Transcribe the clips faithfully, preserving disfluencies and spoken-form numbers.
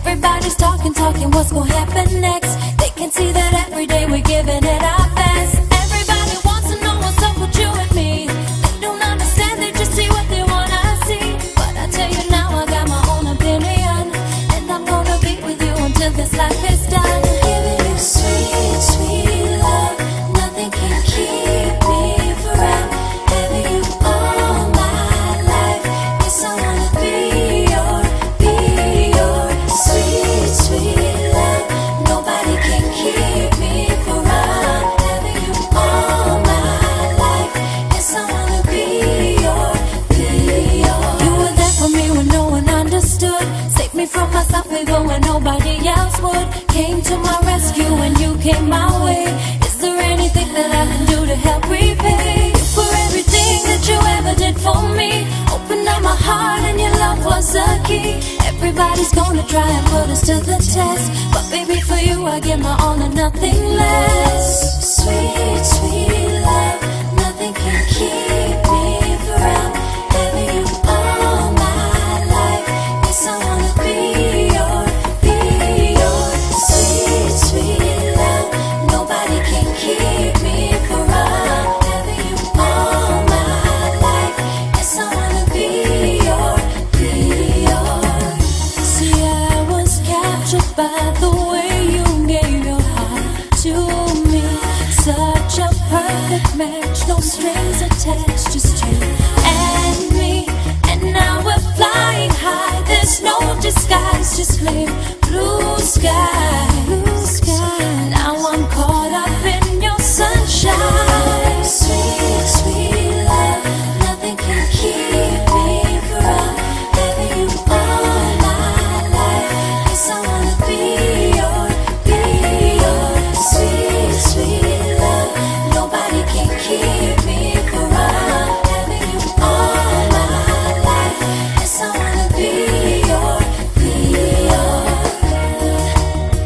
Everybody's talking, talking, what's gonna happen next? They can see that every day we're giving it our best. Everybody wants to know what's up with you and me. They don't understand, they just see what they wanna see. But I tell you now, I got my own opinion, and I'm gonna be with you until this life is done. Giving you sweet, sweet love, nothing can keep me forever. Having you all my life, yes, I wanna be your, be your sweet, sweet love. Nobody can keep me forever. Having you all my life, yes, I wanna be your, be your. You were there for me when no one understood. Saved me from myself even when nobody else would. Came to my rescue when you came my way. Is there anything that I can do to help repay you for everything that you ever did for me? Opened up my heart and your love was the key. Everybody's gonna try and put us to the test, but baby, for you I give my all and nothing less. Sweet, sweet love, nothing can keep me forever. Having you all my life, yes, I wanna be your, be your sweet, sweet love. Nobody can keep me forever. Having you all my life, yes, I wanna be your, be your. See, I was captured by the way you gave your heart to me. Such a perfect match, no strings attached, just you and me. And now we're flying high, there's no disguise, just clear blue sky, blue sky. Now I'm caught up in your sunshine. Sweet, sweet love, nothing can keep me forever. Having you all my life, yes, I wanna be your, be your sweet, sweet love. Nobody can keep me forever. Having you all my life, yes, I wanna be your, be your.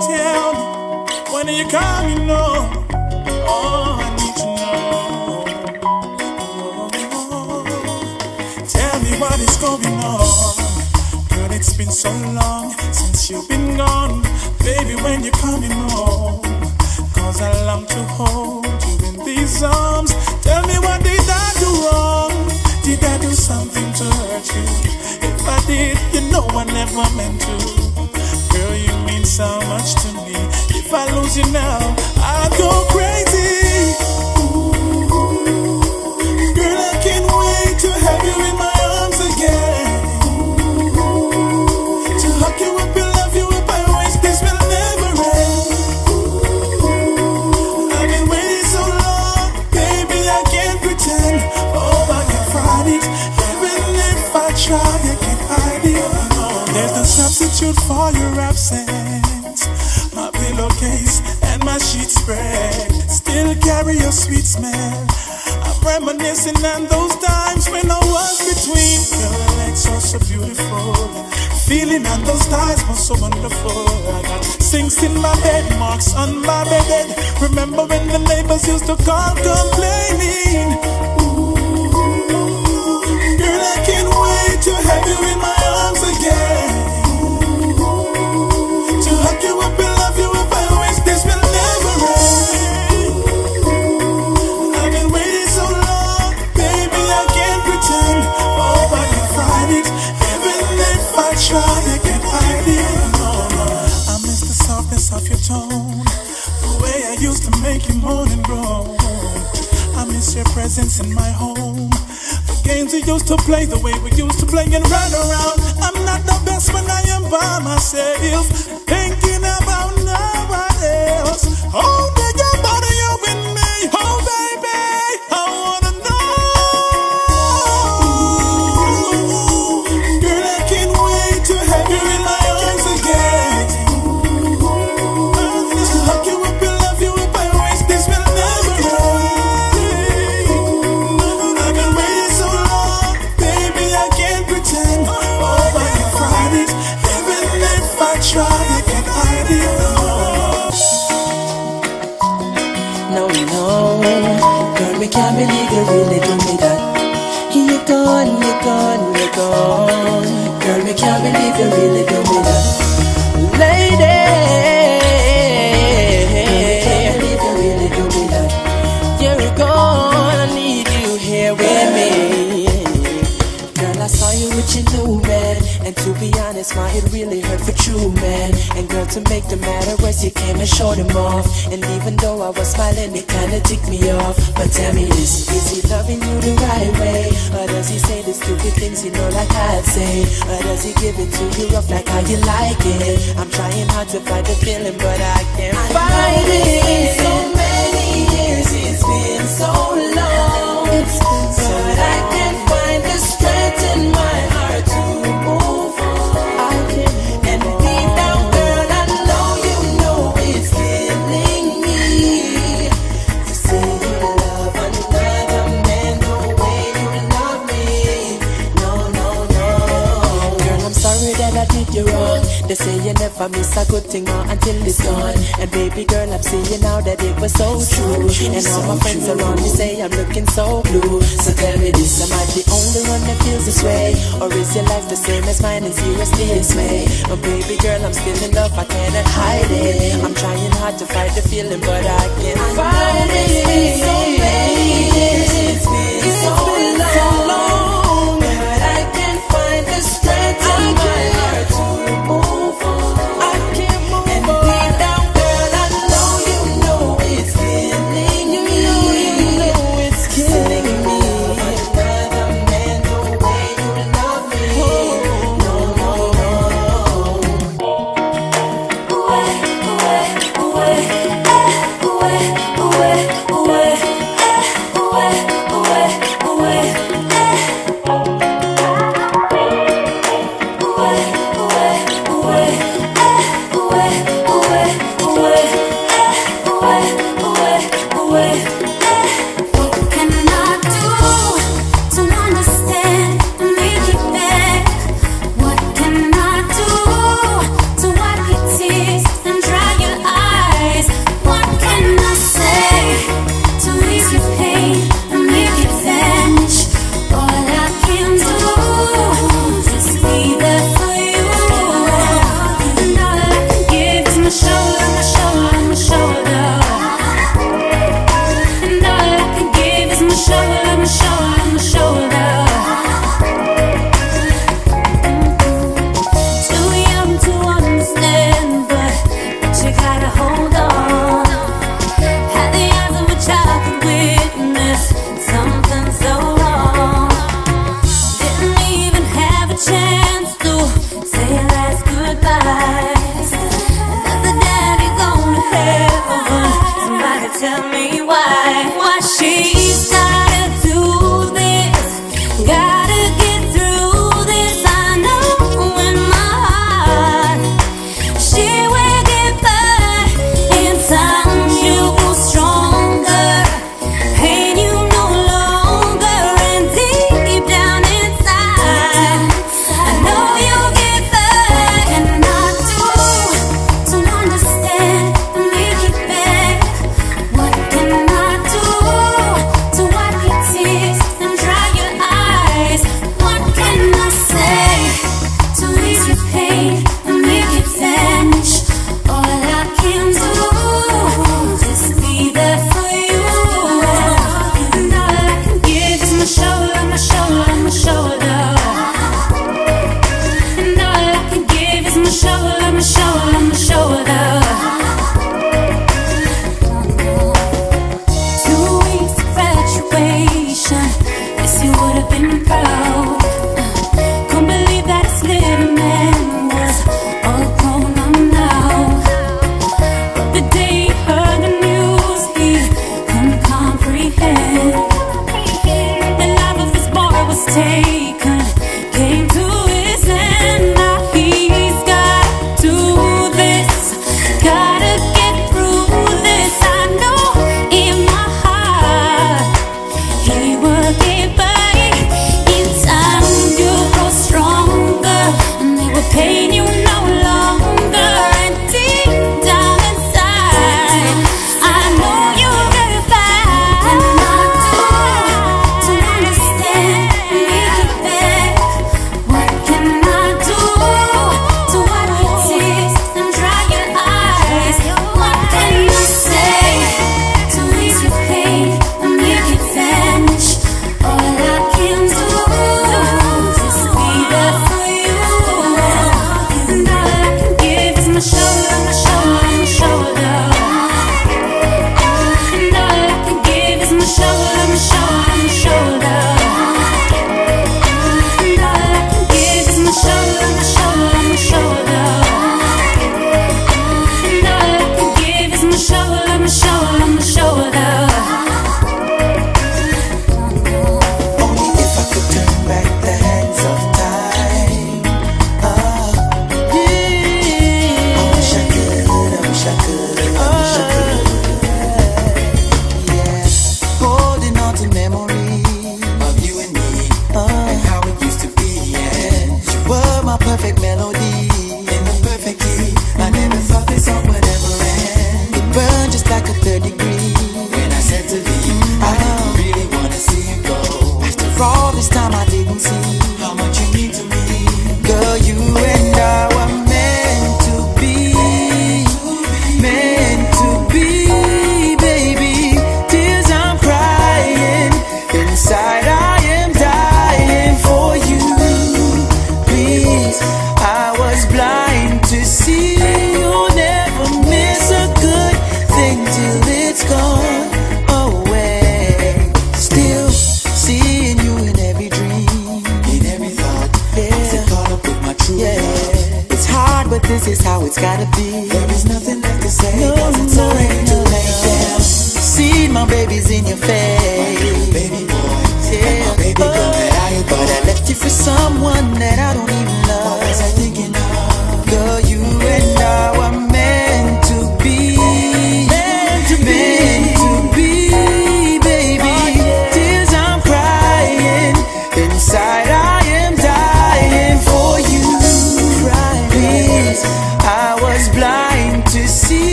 tell me, when are you coming home? Oh, I need to know. Tell me what is going on. Girl, it's been so long since you've been gone. Baby, when you're coming home, cause I long to hold you in these arms. Tell me, what did I do wrong? Did I do something to hurt you? If I did, you know I never meant to. Girl, you mean so much to me. If I lose you now, I'll go crazy. Ooh, girl, I can't wait to have you in my arms again. To hug you up and love you up, I wish this will never end. I've been waiting so long, baby, I can't pretend. Oh, I can find it, even if I try, I can't hide it. There's no substitute for your absence. My pillowcase and my sheet spread still carry your sweet smell. I'm reminiscing on those times when I was between your legs, so so beautiful. Feeling on those thighs was so wonderful. I got sinks in my bed, marks on my bed. Remember when the neighbors used to call complaining? Ooh, girl, I can't wait to have you in my arms again. To hug you up and love you up, I wish this will never end. I've been waiting so long, baby, I can't pretend. Oh, I can find it, even if I try, I can't hide it. I miss the softness of your tone, the way I used to make you moan and groan. I miss your presence in my home, the games we used to play, the way we used to play and run around. I'm not the best when I am by myself, thinking about no one else. Oh, did you bother you with me? Oh, baby, I wanna know. Girl, I can't wait to have you in my arms again. To hug you up and love you up, I wish this will never end. I've been waiting so long, baby, I can't pretend. Oh, I can find it, even if I try, I can't hide it. No, no, girl, me can't believe you really do me that. You're gone, you're gone, you're gone. Girl, me can't believe you really do me that. Lady, girl, me can't believe you really do me that. You're gone, I need you here with me. Girl, I saw you with your new man, and to be honest, ma, it really hurt for true, man. And girl, to make the matter worse, you came and showed him off. And even though I was smiling, it kinda ticked me off. But tell me this, is he loving you the right way? Or does he say the stupid things you know like I'd say? Or does he give it to you rough like how you like it? I'm trying hard to fight the feeling, but I can't I find it. It's been so many years, it's been so long, it's been so but long. I can't find the strength in my heart to move on. I can't and deep down, girl, I know you know it's killing me to say you love another man the way you love me. No, no, no. Girl, I'm sorry that I did you wrong. They say you never miss a good thing or until it's gone. And baby girl, I'm seeing now that it was so true. And all my friends around me say I'm looking so blue. So tell me this, am I the only one that feels this way? Or is your life the same as mine and seriously dismay? Oh baby girl, I'm still in love, I cannot hide it. I'm trying hard to fight the feeling, but I can't find it. It's been so many years, it's been so long, but I can't find the strength in my heart to move on. I can't move and on. Deep down, girl, I know you know it's killing you. You know it's killing me. Another man, the way you love me. No, no, no. Away, away, away, eh, away, away, away, eh, away, away, away, eh. Away, away, away, eh, away, away, away, eh, away, away, away, eh. What can I do to understand and make it back? What can I do to wipe your tears and dry tell me why. Why she's gotta do this, gotta get through this. I know in my heart she will get by. In time you grow stronger, pain you no longer, and deep down inside I know you'll get back. And I do to understand and make it back. What can I do?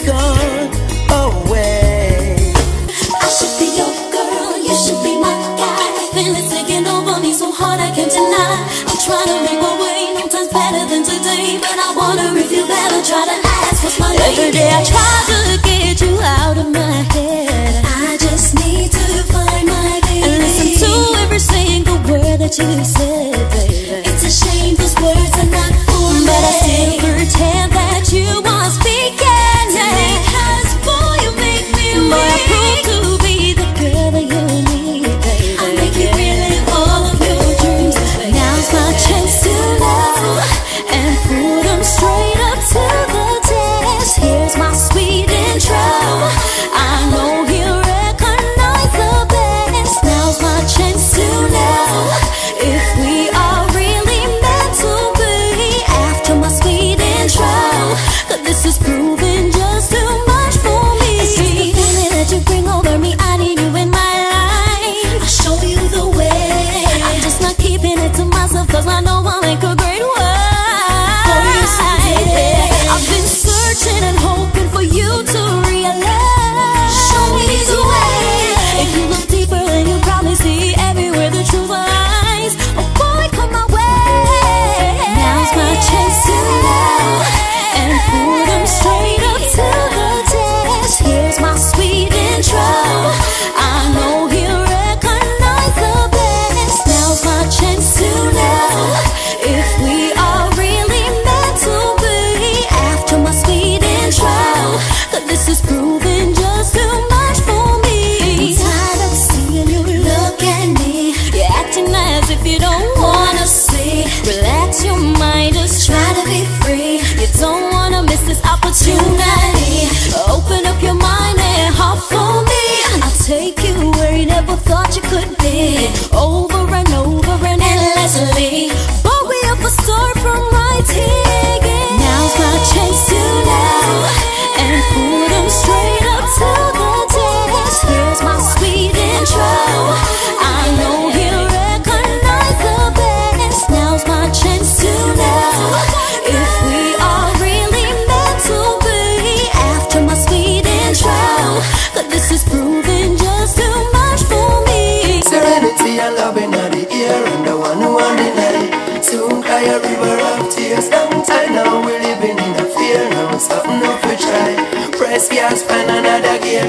gone away. I should be your girl, you should be my guy. Feelings taking over me so hard I can't deny. I'm trying to make my way, no time's better than today. But I wonder if you've ever tried to ask what's my name. Every day I try to get you out of my head. I just need to find my baby and listen to every single word that you said, baby. It's a shame those words are not for me, but I still pretend that you are speaking, yeah. Because boy, you make me weak. Boy, I prove to be the girl that you need, baby. I make you relive all of your dreams. Now's my chance to know and put them straight up to the test. Here's my sweet intro. I know he'll recognize the best. Now's my chance to know if we are really meant to be. After my sweet intro, 'cause this is proving just too much for me. It's just the feeling that you bring over me. I need you in my life. I'll show you the way. I'm just not keeping it to myself, 'cause I know I'll make a great wife for you someday. I've been searching and hoping for you to realize. Show me the way. If you look deeper, then you'll probably see everywhere the truth lies. Oh boy, come my way. Now's my chance to know and put them straight up to the test. Here's my sweet intro. I know he'll recognize the best. Now's my chance to know if we are really meant to be. After my sweet intro, 'cause this is proving just too much for me. I'm tired of seeing you look at me. You're acting as if you don't wanna see. Relax your mind, just try to be free. You don't wanna miss this opportunity. Open up your mind and heart for me. I'll take you where you never thought you could be. Over and over and endlessly. But we have to start from right here, yeah. Now's my chance to know and put them straight up to the test. Here's my sweet intro. I know he'll recognize the best. Now's my chance to know if we are really meant to be. After my sweet intro, 'cause this is proving just too much for me. Serenity and loving are the air, and the one who want the night. Soon cry a river of tears. Long time now we're living in a fear. Now something up we try. Press gas, find another gear.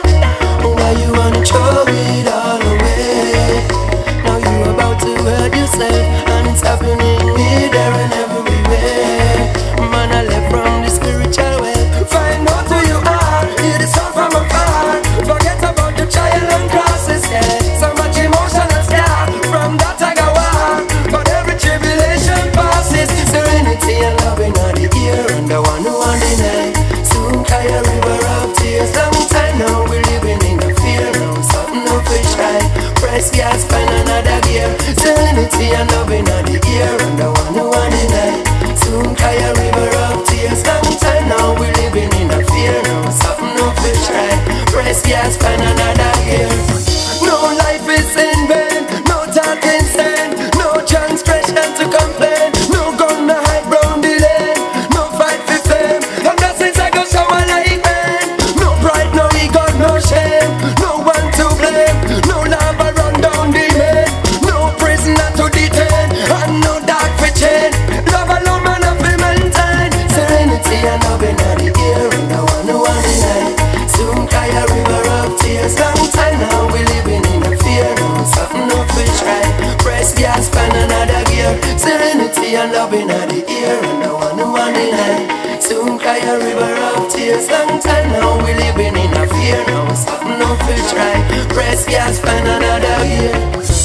Why you wanna throw it all away? Now you about to hurt yourself, and it's happening here, there, and everywhere. Man, I left from the spiritual way. Find out who you are, hear the sound from afar. Forget about the trial and crosses, yeah. So much emotional scar from that I go on. But every tribulation passes. Serenity and loving are the ear, and the one who want the night. Soon cry a river of tears. Long time now we're living in a fear. Now something up we try. Press gas, find another gear. Serenity and loving are the ear, and the one who want the night. Soon cry a river of tears. Long time now we're living in a fear. Now something up we try. Press gas, find another gear. No life is in vain. No talk can stand. No transgression to complain. No gun to hide round the lane. No fight for fame. And blessings I go shower like rain. No pride, no ego, no shame. No one to blame. No lava run down the lane. No prisoner to detain. And no dark for chain. Love alone man have to maintain. Serenity and loving are the ear, and the one who want the night. Soon cry a river of tears. Long time now we living in a fear. Now something up we try. Press gas, find another gear. Serenity and loving are the ear, and the one who want the night. Soon cry a river of tears. Long time now we living in a fear. Now something up we try. Press gas, find another gear.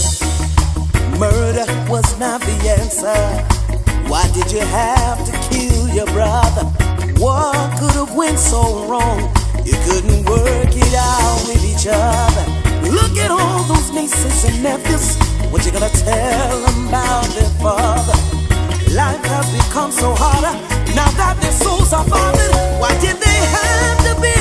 Murder was not the answer. Why did you have to kill your brother? What could have went so wrong? You couldn't work it out with each other. Look at all those nieces and nephews. What you gonna tell them about their father? Life has become so harder now that their souls are bothered. Why did they have to be